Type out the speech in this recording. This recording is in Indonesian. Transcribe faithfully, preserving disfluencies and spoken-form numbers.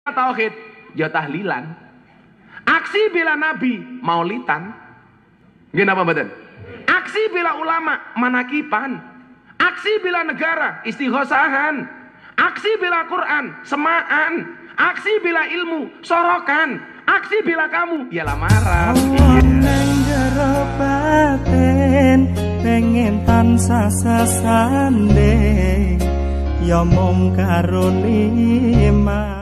tauhid ya tahlilan. Aksi bela nabi maulitan. Nggih napa mboten? Aksi bela ulama manakipan. Aksi bela negara istighosahan. Aksi bela Quran semaan. Aksi bela ilmu sorokan. Aksi bela kamu ya lamaran. Nang jero batin pengen tansah sesande ya mung karo nikmat.